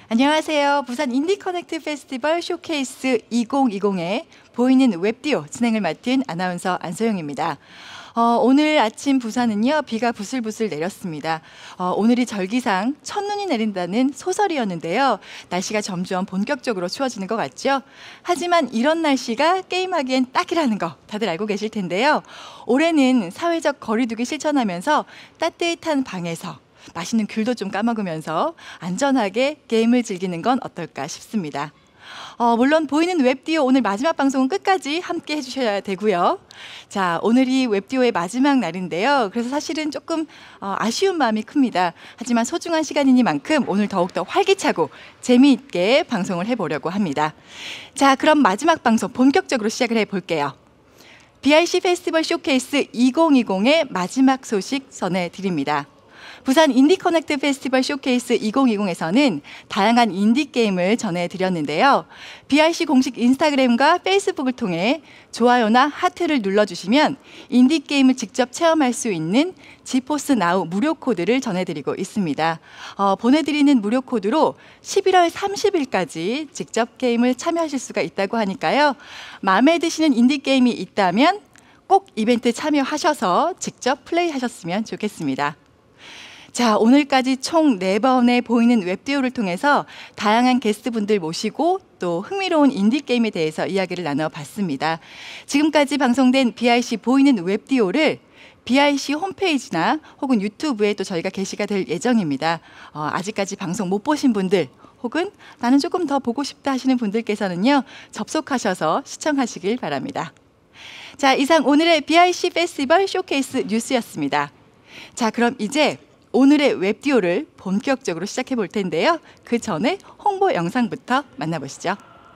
안녕하세요. 부산 인디커넥트 페스티벌 쇼케이스 2020의 보이는 웹디오 진행을 맡은 아나운서 안소영입니다. 오늘 아침 부산은요, 비가 부슬부슬 내렸습니다. 오늘이 절기상 첫눈이 내린다는 소설이었는데요. 날씨가 점점 본격적으로 추워지는 것 같죠? 하지만 이런 날씨가 게임하기엔 딱이라는 거 다들 알고 계실 텐데요. 올해는 사회적 거리두기 실천하면서 따뜻한 방에서 맛있는 귤도 좀 까먹으면서 안전하게 게임을 즐기는 건 어떨까 싶습니다. 물론 보이는 웹디오 오늘 마지막 방송은 끝까지 함께 해주셔야 되고요. 자, 오늘이 웹디오의 마지막 날인데요. 그래서 사실은 조금 아쉬운 마음이 큽니다. 하지만 소중한 시간이니만큼 오늘 더욱더 활기차고 재미있게 방송을 해보려고 합니다. 자, 그럼 마지막 방송 본격적으로 시작을 해볼게요. BIC 페스티벌 쇼케이스 2020의 마지막 소식 전해드립니다. 부산 인디커넥트 페스티벌 쇼케이스 2020에서는 다양한 인디게임을 전해드렸는데요. BIC 공식 인스타그램과 페이스북을 통해 좋아요나 하트를 눌러주시면 인디게임을 직접 체험할 수 있는 지포스 나우 무료 코드를 전해드리고 있습니다. 보내드리는 무료 코드로 11월 30일까지 직접 게임을 참여하실 수가 있다고 하니까요. 마음에 드시는 인디게임이 있다면 꼭 이벤트 참여하셔서 직접 플레이하셨으면 좋겠습니다. 자, 오늘까지 총 4번의 보이는 웹디오를 통해서 다양한 게스트분들 모시고 또 흥미로운 인디게임에 대해서 이야기를 나눠봤습니다. 지금까지 방송된 BIC 보이는 웹디오를 BIC 홈페이지나 혹은 유튜브에 또 저희가 게시가 될 예정입니다. 아직까지 방송 못 보신 분들 혹은 나는 조금 더 보고 싶다 하시는 분들께서는요, 접속하셔서 시청하시길 바랍니다. 자, 이상 오늘의 BIC 페스티벌 쇼케이스 뉴스였습니다. 자, 그럼 이제 오늘의 웹디오를 본격적으로 시작해 볼 텐데요. 그 전에 홍보 영상부터 만나보시죠.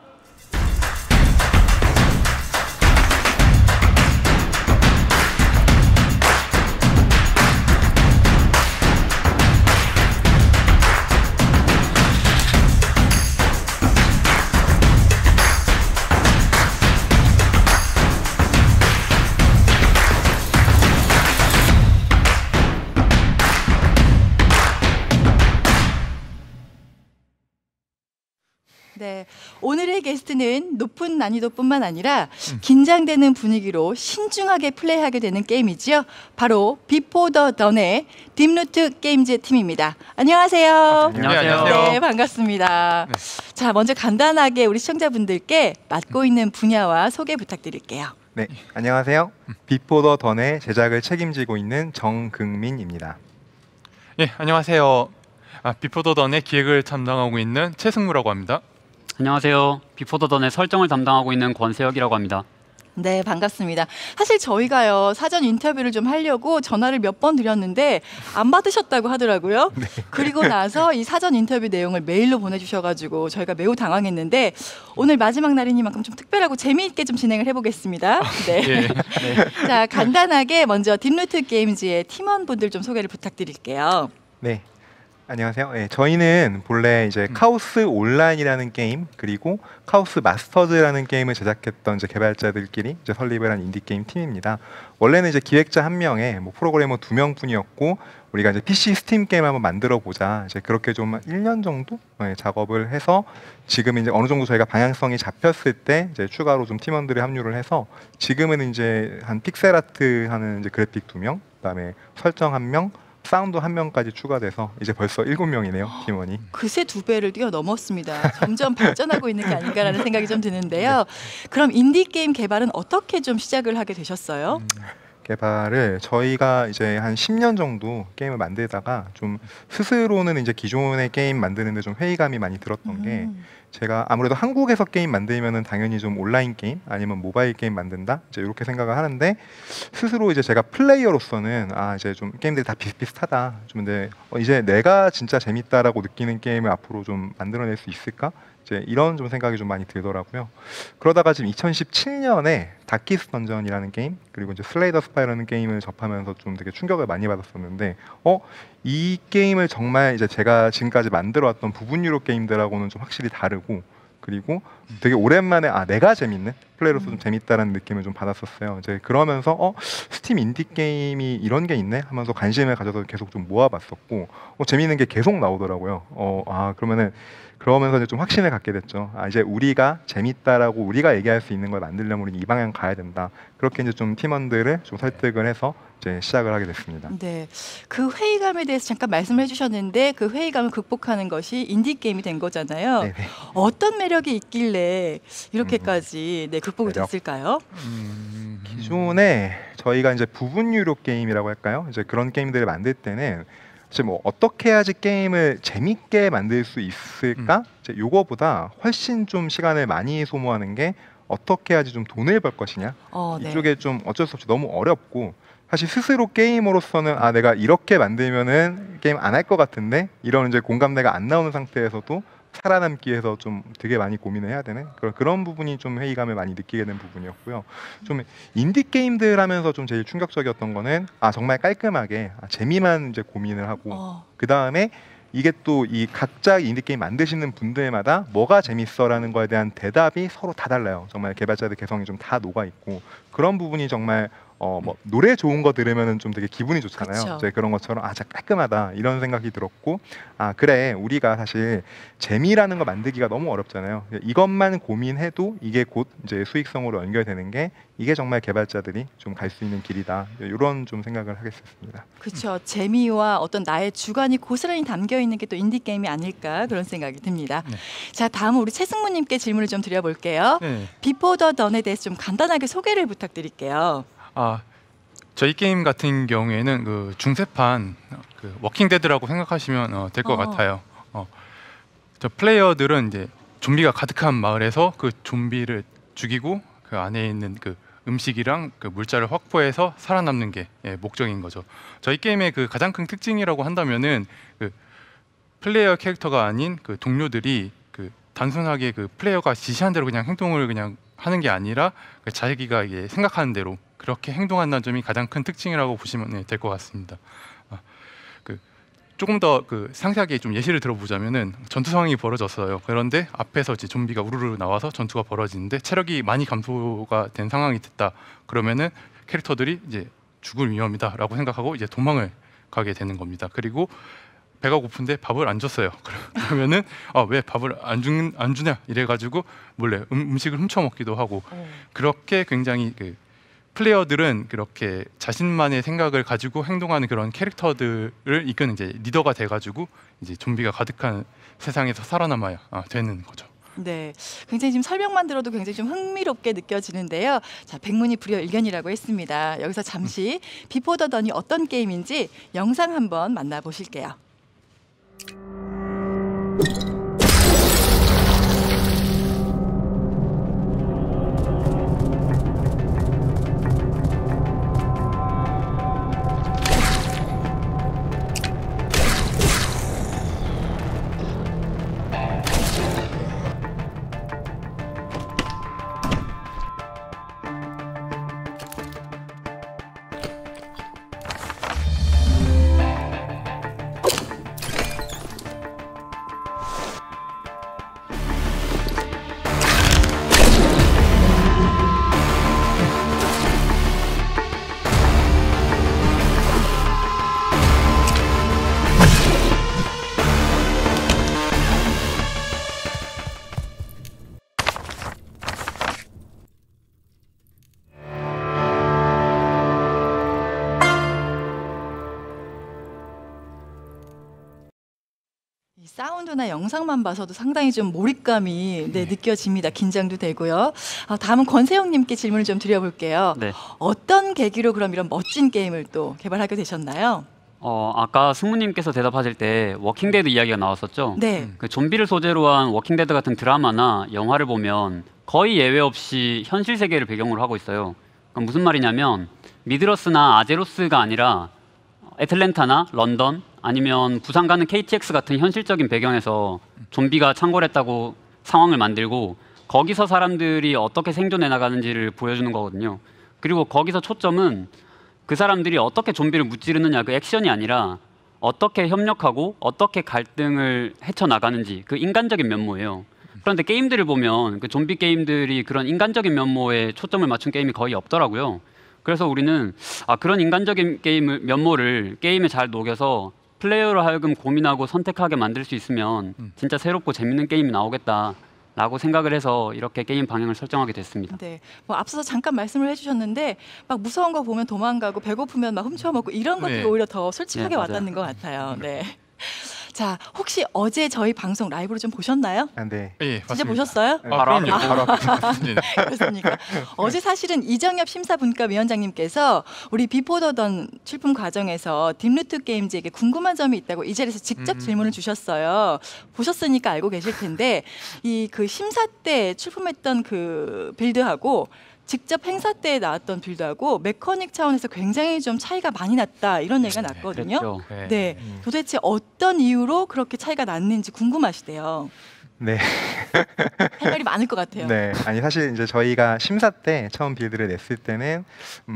네, 오늘의 게스트는 높은 난이도뿐만 아니라 긴장되는 분위기로 신중하게 플레이하게 되는 게임이지요. 바로 비포 더 던의 딥루트 게임즈 팀입니다. 안녕하세요. 안녕하세요. 네, 반갑습니다. 네. 자, 먼저 간단하게 우리 시청자분들께 맡고 있는 분야와 소개 부탁드릴게요. 네, 안녕하세요. 비포 더 던의 제작을 책임지고 있는 정긍민입니다. 예, 안녕하세요. 비포 더 던의 기획을 담당하고 있는 최승무라고 합니다. 안녕하세요. 비포 더 던의 설정을 담당하고 있는 권세혁이라고 합니다. 네, 반갑습니다. 사실 저희가요, 사전 인터뷰를 좀 하려고 전화를 몇 번 드렸는데 안 받으셨다고 하더라고요. 네. 그리고 나서 이 사전 인터뷰 내용을 메일로 보내주셔가지고 저희가 매우 당황했는데 오늘 마지막 날이니만큼 좀 특별하고 재미있게 좀 진행을 해보겠습니다. 네. 예. 네. 자, 간단하게 먼저 딥루트 게임즈의 팀원분들 좀 소개를 부탁드릴게요. 네. 안녕하세요. 네, 저희는 본래 이제 카오스 온라인이라는 게임 그리고 카오스 마스터즈라는 게임을 제작했던 이제 개발자들끼리 이제 설립을 한 인디 게임 팀입니다. 원래는 이제 기획자 1명에 뭐 프로그래머 2명뿐이었고 우리가 이제 PC 스팀 게임 한번 만들어 보자. 이제 그렇게 좀 1년 정도 작업을 해서 지금 이제 어느 정도 저희가 방향성이 잡혔을 때 이제 추가로 좀 팀원들이 합류를 해서 지금은 이제 한 픽셀 아트 하는 이제 그래픽 2명, 그다음에 설정 1명, 사운드 1명까지 추가돼서 이제 벌써 7명이네요, 팀원이. 그새 2배를 뛰어넘었습니다. 점점 발전하고 있는 게 아닌가라는 생각이 좀 드는데요. 그럼 인디 게임 개발은 어떻게 좀 시작을 하게 되셨어요? 개발을 저희가 이제 한 10년 정도 게임을 만들다가 좀 스스로는 이제 기존의 게임 만드는데 좀 회의감이 많이 들었던 게 제가 아무래도 한국에서 게임 만들면은 당연히 좀 온라인 게임 아니면 모바일 게임 만든다 이제 이렇게 생각을 하는데 스스로 이제 제가 플레이어로서는 이제 좀 게임들이 다 비슷비슷하다 좀 근데 이제 내가 진짜 재밌다라고 느끼는 게임을 앞으로 좀 만들어낼 수 있을까? 이제 이런 좀 생각이 좀 많이 들더라고요. 그러다가 지금 2017년에 다키스 던전이라는 게임 그리고 이제 슬레이 더 스파이라는 게임을 접하면서 좀 되게 충격을 많이 받았었는데 이 게임을 정말 이제 제가 지금까지 만들어왔던 부분 유로 게임들하고는 좀 확실히 다르고 그리고 되게 오랜만에 내가 재밌는 플레이로서 좀 재밌다라는 느낌을 좀 받았었어요. 이제 그러면서 스팀 인디 게임이 이런 게 있네 하면서 관심을 가져서 계속 좀 모아봤었고 재밌는 게 계속 나오더라고요. 그러면은 그러면서 이제 좀 확신을 갖게 됐죠. 이제 우리가 재밌다라고 우리가 얘기할 수 있는 걸 만들려면 우리 이 방향 가야 된다. 그렇게 이제 좀 팀원들을 좀 설득을 해서 이제 시작을 하게 됐습니다. 네, 그 회의감에 대해서 잠깐 말씀을 해주셨는데 그 회의감을 극복하는 것이 인디 게임이 된 거잖아요. 네네. 어떤 매력이 있길래 이렇게까지 극복이 매력? 됐을까요? 기존에 저희가 이제 부분 유료 게임이라고 할까요? 이제 그런 게임들을 만들 때는 이제 뭐 어떻게 해야지 게임을 재밌게 만들 수 있을까? 이제 요거보다 훨씬 좀 시간을 많이 소모하는 게 어떻게 해야지 좀 돈을 벌 것이냐? 네. 이쪽에 좀 어쩔 수 없이 너무 어렵고 사실 스스로 게이머로서는 내가 이렇게 만들면은 게임 안 할 것 같은데 이런 이제 공감대가 안 나오는 상태에서도 살아남기 위해서 좀 되게 많이 고민을 해야 되는 그런 부분이 좀 회의감을 많이 느끼게 된 부분이었고요. 좀 인디 게임들 하면서 좀 제일 충격적이었던 거는 정말 깔끔하게 재미만 이제 고민을 하고 그 다음에 이게 또 이 각자 인디 게임 만드시는 분들마다 뭐가 재밌어라는 거에 대한 대답이 서로 다 달라요. 정말 개발자들 개성이 좀 다 녹아 있고 그런 부분이 정말 뭐 노래 좋은 거 들으면은 좀 되게 기분이 좋잖아요. 그쵸. 이제 그런 것처럼 진짜 깔끔하다 이런 생각이 들었고 그래 우리가 사실 재미라는 거 만들기가 너무 어렵잖아요. 이것만 고민해도 이게 곧 이제 수익성으로 연결되는 게 이게 정말 개발자들이 좀 갈 수 있는 길이다 이런 좀 생각을 하게 됐습니다. 그렇죠. 재미와 어떤 나의 주관이 고스란히 담겨 있는 게 또 인디 게임이 아닐까 그런 생각이 듭니다. 네. 자, 다음은 우리 최승무님께 질문을 좀 드려볼게요. 네. 비포 더 던에 대해서 좀 간단하게 소개를 부탁드릴게요. 저희 게임 같은 경우에는 그 중세판 그 워킹 데드라고 생각하시면 될 것 같아요. 저 플레이어들은 이제 좀비가 가득한 마을에서 그 좀비를 죽이고 그 안에 있는 그 음식이랑 그 물자를 확보해서 살아남는 게 목적인 거죠. 저희 게임의 그 가장 큰 특징이라고 한다면은 그 플레이어 캐릭터가 아닌 그 동료들이 그 단순하게 그 플레이어가 지시한 대로 그냥 행동을 그냥 하는 게 아니라 그 자기가 이게 생각하는 대로 그렇게 행동한다는 점이 가장 큰 특징이라고 보시면 될 것 같습니다. 조금 더 그 상세하게 좀 예시를 들어보자면은 전투 상황이 벌어졌어요. 그런데 앞에서 이제 좀비가 우르르 나와서 전투가 벌어지는데 체력이 많이 감소가 된 상황이 됐다. 그러면은 캐릭터들이 이제 죽을 위험이다라고 생각하고 이제 도망을 가게 되는 겁니다. 그리고 배가 고픈데 밥을 안 줬어요. 그러면은 왜 밥을 안 주냐 이래가지고 몰래 음식을 훔쳐 먹기도 하고 그렇게 굉장히 그 플레이어들은 그렇게 자신만의 생각을 가지고 행동하는 그런 캐릭터들을 이끄는 이제 리더가 돼가지고 이제 좀비가 가득한 세상에서 살아남아야 되는 거죠. 네, 굉장히 지금 설명만 들어도 굉장히 좀 흥미롭게 느껴지는데요. 자, 백문이 불여일견이라고 했습니다. 여기서 잠시 비포 더 던이 어떤 게임인지 영상 한번 만나보실게요. 이 사운드나 영상만 봐서도 상당히 좀 몰입감이 느껴집니다. 긴장도 되고요. 다음은 권세영님께 질문을 좀 드려볼게요. 네. 어떤 계기로 그럼 이런 멋진 게임을 또 개발하게 되셨나요? 아까 승무님께서 대답하실 때 워킹데드 이야기가 나왔었죠. 네. 그 좀비를 소재로 한 워킹데드 같은 드라마나 영화를 보면 거의 예외 없이 현실 세계를 배경으로 하고 있어요. 그럼 무슨 말이냐면 미드러스나 아제로스가 아니라 애틀랜타나 런던 아니면 부산 가는 KTX 같은 현실적인 배경에서 좀비가 창궐했다고 상황을 만들고 거기서 사람들이 어떻게 생존해 나가는지를 보여주는 거거든요. 그리고 거기서 초점은 그 사람들이 어떻게 좀비를 무찌르느냐 그 액션이 아니라 어떻게 협력하고 어떻게 갈등을 헤쳐나가는지 그 인간적인 면모예요. 그런데 게임들을 보면 그 좀비 게임들이 그런 인간적인 면모에 초점을 맞춘 게임이 거의 없더라고요. 그래서 우리는 그런 인간적인 면모를 게임에 잘 녹여서 플레이어로 하여금 고민하고 선택하게 만들 수 있으면 진짜 새롭고 재밌는 게임이 나오겠다라고 생각을 해서 이렇게 게임 방향을 설정하게 됐습니다. 네, 뭐 앞서서 잠깐 말씀을 해주셨는데 막 무서운 거 보면 도망가고 배고프면 막 훔쳐먹고 이런 것들이 네. 오히려 더 솔직하게 네, 맞아요. 와닿는 것 같아요. 네. 자, 혹시 어제 저희 방송 라이브로 좀 보셨나요? 아, 네. 예, 진짜 맞습니다. 보셨어요? 바로 그럼요. 바로 앞에 네. 그렇습니까? 어제 사실은 이정엽 심사분과위원장님께서 우리 비포더던 출품 과정에서 딥루트 게임즈에게 궁금한 점이 있다고 이 자리에서 직접 질문을 주셨어요. 보셨으니까 알고 계실 텐데 이 그 심사 때 출품했던 그 빌드하고 직접 행사 때 나왔던 빌드하고 메커닉 차원에서 굉장히 좀 차이가 많이 났다 이런 얘기가 났거든요. 그랬죠. 네. 네, 도대체 어떤 이유로 그렇게 차이가 났는지 궁금하시대요. 네. 할 말이 많을 것 같아요. 네, 아니 사실 이제 저희가 심사 때 처음 빌드를 냈을 때는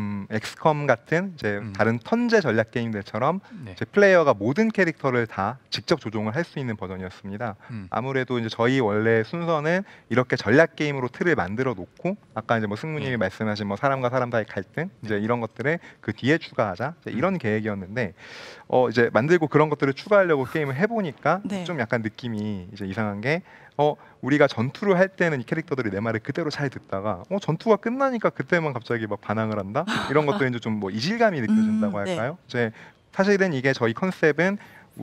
엑스컴 같은 이제 다른 턴제 전략 게임들처럼 네. 이제 플레이어가 모든 캐릭터를 다 직접 조종을 할 수 있는 버전이었습니다. 아무래도 이제 저희 원래 순서는 이렇게 전략 게임으로 틀을 만들어 놓고 아까 이제 뭐 승무님이 말씀하신 뭐 사람과 사람 사이의 갈등 이제 이런 것들을 그 뒤에 추가하자 이제 이런 계획이었는데 이제 만들고 그런 것들을 추가하려고 게임을 해보니까 네. 좀 약간 느낌이 이제 이상한 게 우리가 전투를 할 때는 이 캐릭터들이 내 말을 그대로 잘 듣다가 전투가 끝나니까 그때만 갑자기 막 반항을 한다 이런 것도 이제 좀 뭐 이질감이 느껴진다고 네. 할까요? 이제 사실은 이게 저희 컨셉은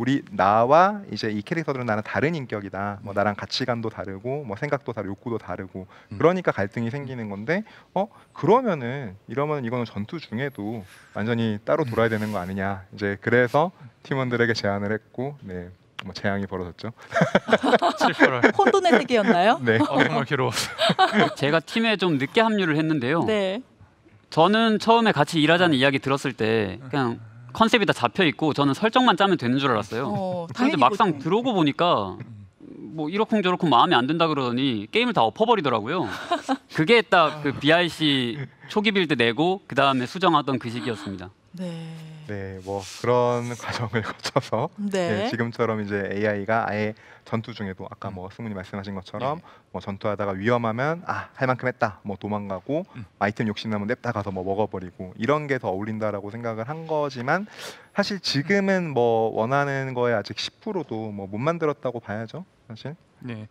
나와 이제 이 캐릭터들은 나는 다른 인격이다. 뭐 나랑 가치관도 다르고 뭐 생각도 다르고 욕구도 다르고 그러니까 갈등이 생기는 건데 그러면은 이러면 이거는 전투 중에도 완전히 따로 돌아야 되는 거 아니냐. 이제 그래서 팀원들에게 제안을 했고 네. 뭐 재앙이 벌어졌죠. 7, 8월. 혼돈의 세계였나요? 네. 정말 괴로웠어요. 제가 팀에 좀 늦게 합류를 했는데요. 네. 저는 처음에 같이 일하자는 이야기 들었을 때 그냥 컨셉이 다 잡혀 있고 저는 설정만 짜면 되는 줄 알았어요. 그런데 당연히 막상 보통. 들어오고 보니까 뭐 이러쿵저러쿵 마음에 안 든다 그러더니 게임을 다 엎어버리더라고요. 그게 딱 그 BIC 초기 빌드 내고 그 다음에 수정하던 그 시기였습니다. 네. 네, 뭐 그런 과정을 거쳐서 네. 지금처럼 이제 AI가 아예 전투 중에도 아까 뭐 승문이 말씀하신 것처럼 뭐 전투하다가 위험하면 할 만큼 했다, 뭐 도망가고 아이템 욕심나면 냅다 가서 뭐 먹어버리고 이런 게 더 어울린다라고 생각을 한 거지만 사실 지금은 뭐 원하는 거에 아직 10%도 뭐 못 만들었다고 봐야죠, 사실. 네.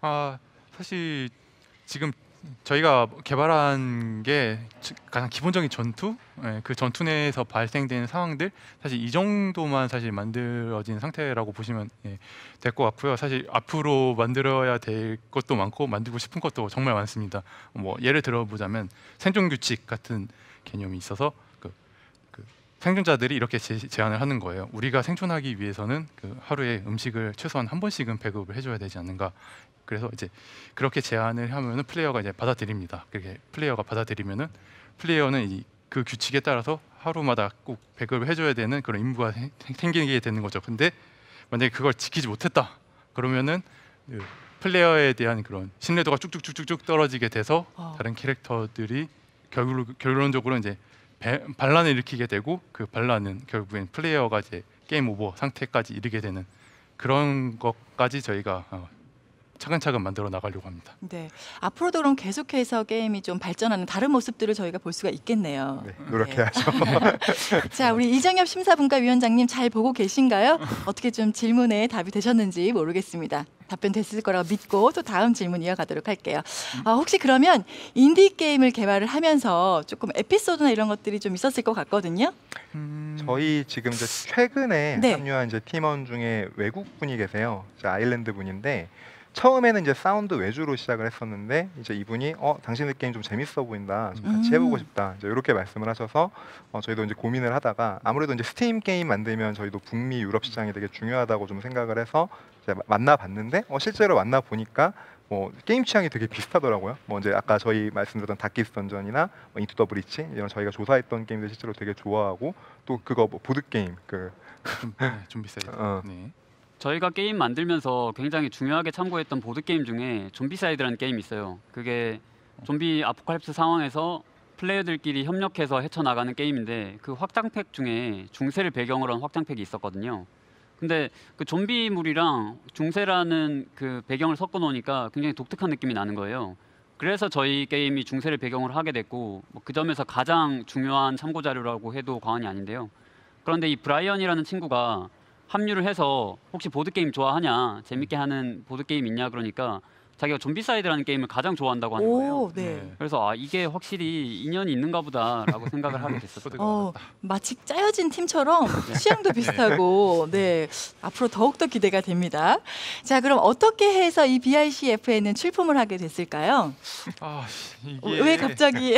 사실 지금 저희가 개발한 게 가장 기본적인 전투, 그 전투 내에서 발생되는 상황들 사실 이 정도만 사실 만들어진 상태라고 보시면 될 것 같고요. 사실 앞으로 만들어야 될 것도 많고 만들고 싶은 것도 정말 많습니다. 뭐 예를 들어보자면 생존 규칙 같은 개념이 있어서 그 생존자들이 이렇게 제안을 하는 거예요. 우리가 생존하기 위해서는 그 하루에 음식을 최소한 한 번씩은 배급을 해줘야 되지 않는가. 그래서 이제 그렇게 제안을 하면은 플레이어가 이제 받아들입니다. 그렇게 플레이어가 받아들이면은 플레이어는 그 규칙에 따라서 하루마다 꼭 배급을 해줘야 되는 그런 임무가 생기게 되는 거죠. 근데 만약에 그걸 지키지 못했다 그러면은 그 플레이어에 대한 그런 신뢰도가 쭉쭉쭉쭉 떨어지게 돼서 다른 캐릭터들이 결론적으로 이제 반란을 일으키게 되고 그 반란은 결국엔 플레이어가 이제 게임 오버 상태까지 이르게 되는 그런 것까지 저희가 차근차근 만들어 나가려고 합니다. 네. 앞으로도 그럼 계속해서 게임이 좀 발전하는 다른 모습들을 저희가 볼 수가 있겠네요. 네, 노력해야죠. 자, 우리 이정엽 심사분과위원장님 잘 보고 계신가요? 어떻게 좀 질문에 답이 되셨는지 모르겠습니다. 답변 됐을 거라고 믿고 또 다음 질문 이어가도록 할게요. 혹시 그러면 인디 게임을 개발을 하면서 조금 에피소드나 이런 것들이 좀 있었을 것 같거든요. 저희 지금 이제 최근에 네. 합류한 이제 팀원 중에 외국 분이 계세요. 이제 아일랜드 분인데 처음에는 이제 사운드 외주로 시작을 했었는데 이제 이분이 당신들 게임 좀 재밌어 보인다, 좀 같이 해보고 싶다, 이제 이렇게 말씀을 하셔서 저희도 이제 고민을 하다가 아무래도 이제 스팀 게임 만들면 저희도 북미 유럽 시장이 되게 중요하다고 좀 생각을 해서 이제 만나봤는데 실제로 만나 보니까 게임 취향이 되게 비슷하더라고요. 뭐 이제 아까 저희 말씀드렸던 다키스 던전이나 인투 더 브리치 이런 저희가 조사했던 게임들 실제로 되게 좋아하고 또 그거 뭐 보드 게임 좀 비싸요. 네. 저희가 게임 만들면서 굉장히 중요하게 참고했던 보드 게임 중에 좀비사이드라는 게임이 있어요. 그게 좀비 아포칼립스 상황에서 플레이어들끼리 협력해서 헤쳐나가는 게임인데 그 확장팩 중에 중세를 배경으로 한 확장팩이 있었거든요. 근데 그 좀비물이랑 중세라는 그 배경을 섞어 놓으니까 굉장히 독특한 느낌이 나는 거예요. 그래서 저희 게임이 중세를 배경으로 하게 됐고 뭐그 점에서 가장 중요한 참고 자료라고 해도 과언이 아닌데요. 그런데 이 브라이언이라는 친구가 합류를 해서 혹시 보드 게임 좋아하냐, 재밌게 하는 보드 게임 있냐 그러니까 자기가 좀비사이드라는 게임을 가장 좋아한다고 하는 거예요. 오, 네. 그래서 아 이게 확실히 인연이 있는가 보다라고 생각을 하게 됐었어요. 마치 짜여진 팀처럼 취향도 비슷하고 네 앞으로 더욱더 기대가 됩니다. 자 그럼 어떻게 해서 이 BICF에는 출품을 하게 됐을까요? 아, 이게 왜 갑자기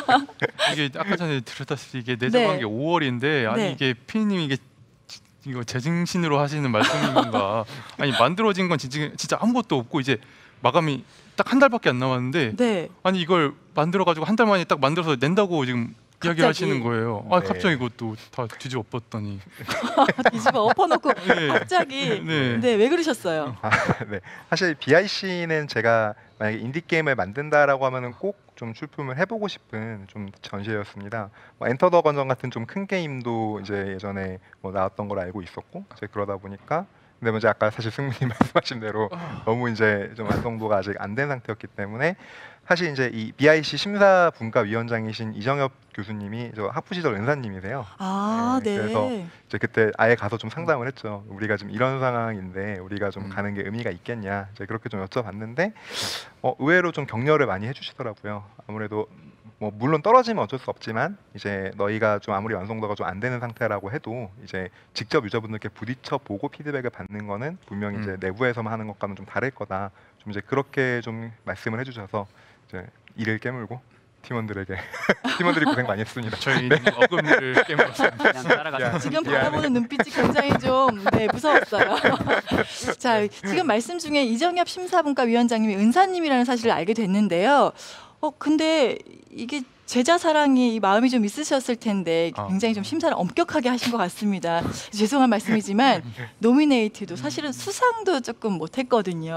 이게 아까 전에 들었다시피 이게 내정한 네. 게 5월인데 아니 네. 이게 피디님 이게 이거 제정신으로 하시는 말씀인 건가? 아니 만들어진 건 진짜 아무것도 없고 이제 마감이 딱 한 달밖에 안 남았는데 네. 아니 이걸 만들어 가지고 한 달 만에 딱 만들어서 낸다고 지금 이야기하시는 거예요. 아 네. 갑자기 이것도 다 뒤집어 엎었더니 뒤집어 엎어놓고 네. 갑자기 네. 네 왜 그러셨어요? 네. 사실 BIC는 제가 만약에 인디 게임을 만든다라고 하면은 꼭 좀 출품을 해보고 싶은 좀 전시회였습니다. 뭐 엔터 더 건전 같은 좀 큰 게임도 이제 예전에 뭐 나왔던 걸 알고 있었고 이제 그러다 보니까 근데 먼저 아까 사실 승민이 말씀하신 대로 너무 이제 좀 완성도가 아직 안 된 상태였기 때문에 사실 이제 이 BIC 심사분과위원장이신 이정엽 교수님이 저 학부 시절 은사님이세요. 아 네. 그래서 이제 그때 아예 가서 좀 상담을 했죠. 우리가 지금 이런 상황인데 우리가 좀 음. 가는 게 의미가 있겠냐. 이제 그렇게 좀 여쭤봤는데 의외로 좀 격려를 많이 해주시더라고요. 아무래도 뭐 물론 떨어지면 어쩔 수 없지만 이제 너희가 좀 아무리 완성도가 좀 안 되는 상태라고 해도 이제 직접 유저분들께 부딪혀 보고 피드백을 받는 거는 분명히 이제 내부에서만 하는 것과는 좀 다를 거다. 좀 이제 그렇게 좀 말씀을 해주셔서 이제 이를 깨물고 팀원들에게 팀원들이 고생 많이 했습니다. 저희 어금니를 깨물었습니다. 그냥 따라가죠. 지금 바라보는 눈빛이 굉장히 좀 네, 무서웠어요. 자, 지금 말씀 중에 이정엽 심사분과 위원장님이 은사님이라는 사실을 알게 됐는데요. 근데 이게 제자 사랑이 마음이 좀 있으셨을 텐데 굉장히 좀 심사를 엄격하게 하신 것 같습니다. 죄송한 말씀이지만 노미네이트도 사실은 수상도 조금 못했거든요.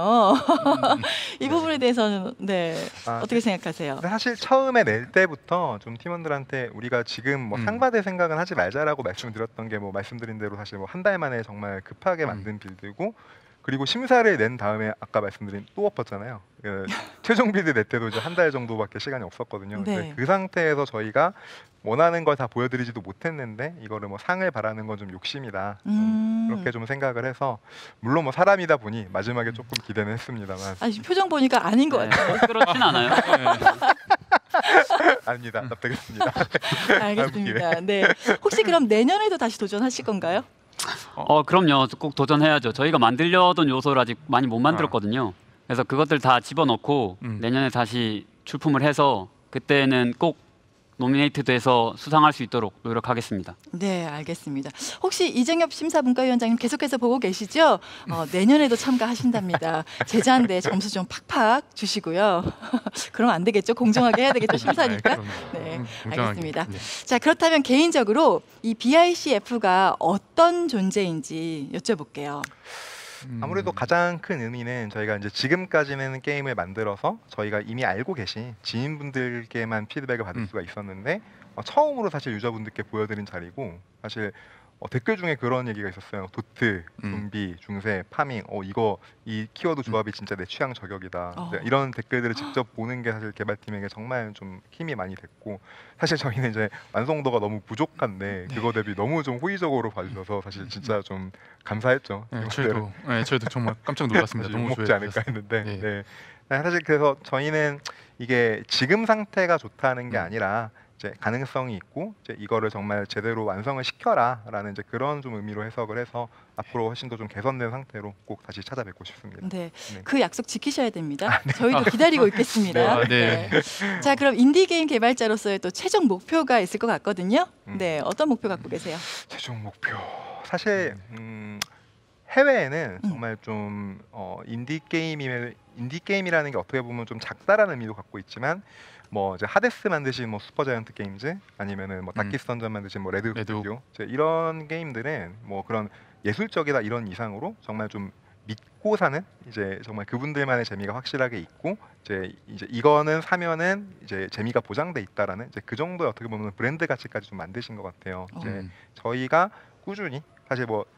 이 부분에 대해서는 네 어떻게 생각하세요? 근데 사실 처음에 낼 때부터 좀 팀원들한테 우리가 지금 뭐 상 받을 생각은 하지 말자라고 말씀드렸던 게 뭐 말씀드린 대로 사실 뭐 한 달 만에 정말 급하게 만든 빌드고 그리고 심사를 낸 다음에 아까 말씀드린 또 엎었잖아요. 그 최종 빌드 낼 때도 이제 한 달 정도밖에 시간이 없었거든요. 네. 근데 그 상태에서 저희가 원하는 걸 다 보여드리지도 못했는데 이거를 뭐 상을 바라는 건 좀 욕심이다. 그렇게 좀 생각을 해서 물론 뭐 사람이다 보니 마지막에 조금 기대는 했습니다만 아니 표정 보니까 아닌 것 같아요. 그렇진 않아요. 아닙니다. 납득했습니다. 알겠습니다. 네. 혹시 그럼 내년에도 다시 도전하실 건가요? 그럼요. 꼭 도전해야죠. 저희가 만들려던 요소를 아직 많이 못 만들었거든요. 그래서 그것들 다 집어넣고 내년에 다시 출품을 해서 그때는 꼭 노미네이트 돼서 수상할 수 있도록 노력하겠습니다. 네, 알겠습니다. 혹시 이정엽 심사분과위원장님 계속해서 보고 계시죠? 내년에도 참가하신답니다. 제자인데 점수 좀 팍팍 주시고요. 그럼 안 되겠죠? 공정하게 해야 되겠죠? 심사니까. 네, 알겠습니다. 네. 자, 그렇다면 개인적으로 이 BICF가 어떤 존재인지 여쭤볼게요. 아무래도 가장 큰 의미는 저희가 이제 지금까지는 게임을 만들어서 저희가 이미 알고 계신 지인분들께만 피드백을 받을 수가 있었는데 처음으로 사실 유저분들께 보여드린 자리고 사실 댓글 중에 그런 얘기가 있었어요. 도트, 좀비, 중세, 파밍, 이거 이 키워드 조합이 진짜 내 취향 저격이다. 이런 댓글들을 직접 보는 게 사실 개발팀에게 정말 좀 힘이 많이 됐고 사실 저희는 이제 완성도가 너무 부족한데 그거 대비 너무 좀 호의적으로 봐주셔서 사실 진짜 좀 감사했죠. 네, 저희도 정말 깜짝 놀랐습니다. 너무 먹지 않을까 했는데 네. 네. 사실 그래서 저희는 이게 지금 상태가 좋다는 게 아니라 이제 가능성이 있고 이제 이거를 정말 제대로 완성을 시켜라라는 이제 그런 좀 의미로 해석을 해서 앞으로 훨씬 더 좀 개선된 상태로 꼭 다시 찾아뵙고 싶습니다. 네, 네. 그 약속 지키셔야 됩니다. 저희도 기다리고 있겠습니다. 네. 자, 그럼 인디 게임 개발자로서의 또 최종 목표가 있을 것 같거든요. 네, 어떤 목표 갖고 계세요? 최종 목표 사실 해외에는 정말 좀 인디 게임이라는 게 어떻게 보면 좀 작다라는 의미도 갖고 있지만 뭐 이제 하데스 만드신 뭐 슈퍼자이언트 게임즈 아니면은 뭐 다키스 던전 만드신 뭐 레드 스튜디오 이런 게임들은 뭐 그런 예술적이다 이런 이상으로 정말 좀 믿고 사는 이제 정말 그분들만의 재미가 확실하게 있고 이제 이거는 사면은 이제 재미가 보장돼 있다라는 이제 그 정도의 어떻게 보면 브랜드 가치까지 좀 만드신 것 같아요. 이제 저희가 꾸준히 사실 뭐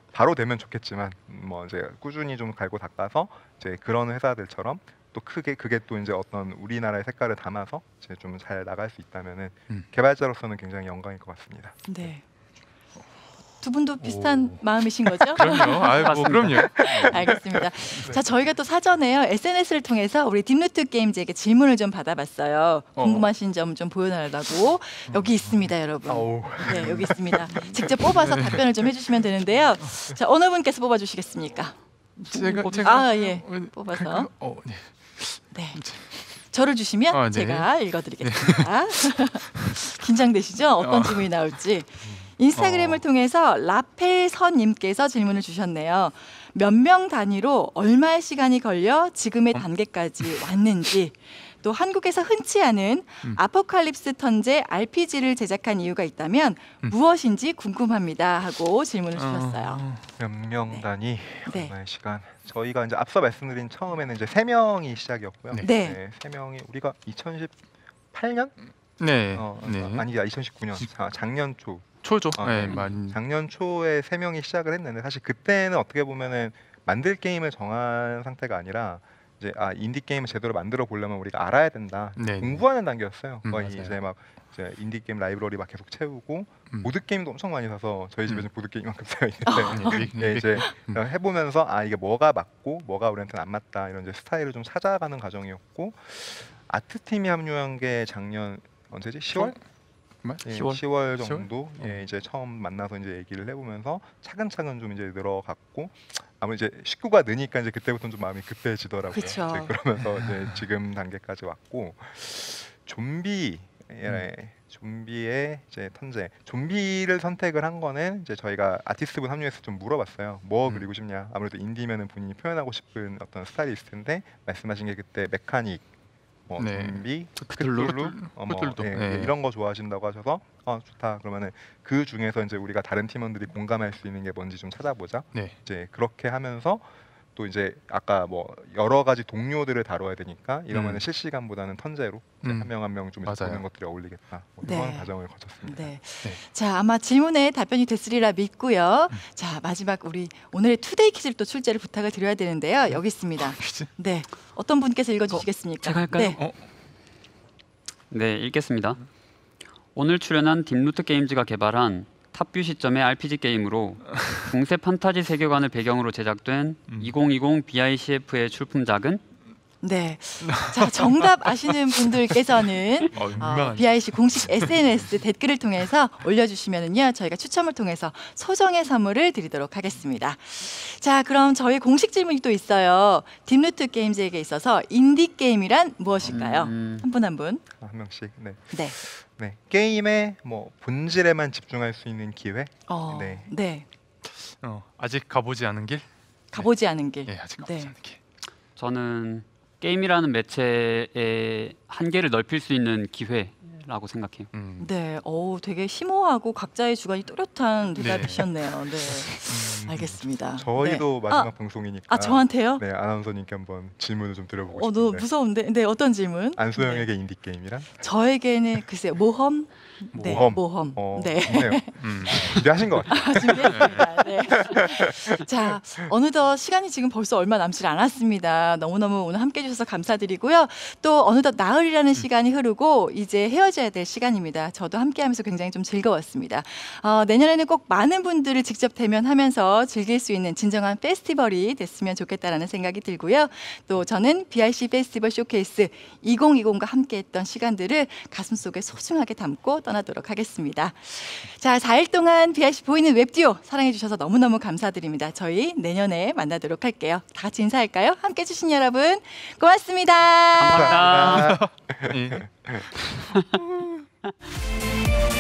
바로 되면 좋겠지만 뭐 이제 꾸준히 좀 갈고 닦아서 이제 그런 회사들처럼 또 크게 그게 또 이제 어떤 우리나라의 색깔을 담아서 이제 좀 잘 나갈 수 있다면은 개발자로서는 굉장히 영광일 것 같습니다. 네. 두 분도 비슷한 마음이신 거죠? 그럼요. 아유, 뭐 그럼요. 알겠습니다. 자, 저희가 또 사전에요. SNS를 통해서 우리 딥루트 게임즈에게 질문을 좀 받아봤어요. 궁금하신 점 좀 보여달라고. 여기 있습니다, 여러분. 네, 여기 있습니다. 직접 뽑아서 답변을 좀 해주시면 되는데요. 자, 어느 분께서 뽑아주시겠습니까? 제가 예, 뽑아서. 네. 네. 저를 주시면 네. 제가 읽어드리겠습니다. 긴장되시죠? 어떤 질문이 나올지. 인스타그램을 통해서 라펠선님께서 질문을 주셨네요. 몇 명 단위로 얼마의 시간이 걸려 지금의 단계까지 왔는지, 또 한국에서 흔치 않은 아포칼립스 턴제 RPG를 제작한 이유가 있다면 무엇인지 궁금합니다 하고 질문을 주셨어요. 몇 명 단위 네. 얼마의 시간? 저희가 이제 앞서 말씀드린 처음에는 이제 3명이 시작이었고요. 네. 3명이 우리가 2018년? 네. 아니야 2019년 작년 초. 초죠. 네. 많이. 작년 초에 3명이 시작을 했는데 사실 그때는 어떻게 보면은 만들 게임을 정한 상태가 아니라 이제 인디 게임을 제대로 만들어 보려면 우리가 알아야 된다. 네. 공부하는 단계였어요. 거의 맞아요. 이제 막 이제 인디 게임 라이브러리 막 계속 채우고 보드 게임도 엄청 많이 사서 저희 집에 지금 보드 게임만큼 쌓여 있는데 네, 이제 해보면서 이게 뭐가 맞고 뭐가 우리한테는 안 맞다 이런 이제 스타일을 좀 찾아가는 과정이었고 아트 팀이 합류한 게 작년 언제지? 10월? 예, 10월 정도 이제 처음 만나서 이제 얘기를 해보면서 차근차근 좀 이제 늘어갔고 아무래도 이제 식구가 느니까 이제 그때부터는 좀 마음이 급해지더라고요. 그쵸. 이제 그러면서 이제 지금 단계까지 왔고 좀비의 이제 턴제 좀비를 선택을 한 거는 이제 저희가 아티스트분 합류해서 좀 물어봤어요. 뭐 그리고 싶냐? 아무래도 인디면은 본인이 표현하고 싶은 어떤 스타일이 있을 텐데 말씀하신 게 그때 메카닉 뭐 좀비, 크툴루, 크툴루도. 이런 거 좋아하신다고 하셔서 좋다. 그러면은 그 중에서 이제 우리가 다른 팀원들이 공감할 수 있는 게 뭔지 좀 찾아보자. 네. 이제 그렇게 하면서 또 이제 아까 뭐 여러 가지 동료들을 다뤄야 되니까 이러면은 실시간보다는 턴제로 한 명 한 명 좀 보는 것들이 어울리겠다. 뭐 이런 네. 과정을 거쳤습니다. 네. 자, 아마 질문에 답변이 됐으리라 믿고요. 자, 마지막 우리 오늘의 투데이 퀴즈를 또 출제를 부탁을 드려야 되는데요. 여기 있습니다. 네. 어떤 분께서 읽어주시겠습니까? 제가 할까요? 네. 네, 읽겠습니다. 오늘 출연한 딥루트 게임즈가 개발한 탑뷰 시점의 RPG 게임으로 중세 판타지 세계관을 배경으로 제작된 2020 BICF의 출품작은 네. 자, 정답 아시는 분들께서는 BIC 공식 SNS 댓글을 통해서 올려주시면은요, 저희가 추첨을 통해서 소정의 선물을 드리도록 하겠습니다. 자, 그럼 저희 공식 질문이 또 있어요. 딥루트 게임즈에게 있어서 인디 게임이란 무엇일까요? 한 분 한 분. 한 명씩. 네. 네. 네. 게임의 뭐 본질에만 집중할 수 있는 기회. 네. 네. 아직 가보지 않은 길? 가보지 않은 길. 네, 아직 가보지 않은 길. 저는 게임이라는 매체의 한계를 넓힐 수 있는 기회라고 생각해요. 네, 되게 심오하고 각자의 주관이 뚜렷한 대답이셨네요. 네, 알겠습니다. 저희도 네. 마지막 방송이니까. 저한테요? 네, 아나운서님께 한번 질문을 좀 드려보고 너무 싶은데. 무서운데. 네, 어떤 질문? 안소영에게 인디 게임이란? 저에게는 글쎄요, 모험. 네, 모험. 네. 좋네요. 기대하신 것 같아요. 준비했습니다. 네. 자, 어느덧 시간이 지금 벌써 얼마 남지 않았습니다. 너무너무 오늘 함께 해주셔서 감사드리고요. 또 어느덧 나흘이라는 시간이 흐르고 이제 헤어져야 될 시간입니다. 저도 함께하면서 굉장히 좀 즐거웠습니다. 내년에는 꼭 많은 분들을 직접 대면하면서 즐길 수 있는 진정한 페스티벌이 됐으면 좋겠다라는 생각이 들고요. 또 저는 BIC 페스티벌 쇼케이스 2020과 함께했던 시간들을 가슴속에 소중하게 담고 떠나도록 하겠습니다. 자, 4일 동안 BIC 보이는 웹듀오 사랑해 주셔서 너무너무 감사드립니다. 저희 내년에 만나도록 할게요. 다 같이 인사할까요? 함께 해주신 여러분 고맙습니다. 감사합니다. 예.